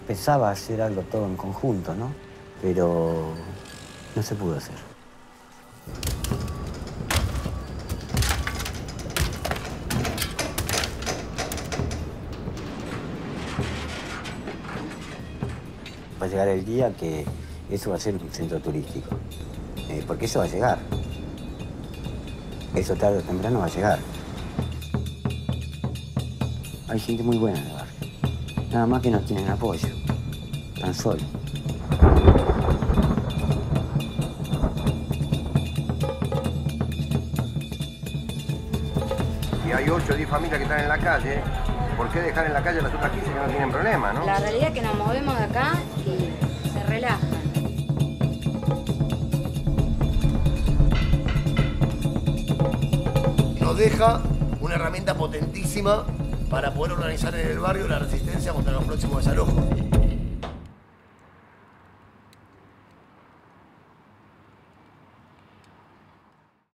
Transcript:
pensaba hacer algo todo en conjunto, ¿no? Pero no se pudo hacer. Va a llegar el día que eso va a ser un centro turístico, porque eso va a llegar. Eso tarde o temprano va a llegar. Hay gente muy buena en el barrio, nada más que no tienen apoyo, tan solo. Y hay 8 o 10 familias que están en la calle. ¿Por qué dejar en la calle a las otras 15 que no tienen problema, no? La realidad es que nos movemos de acá y se relajan. Nos deja una herramienta potentísima para poder organizar en el barrio la resistencia contra los próximos desalojos.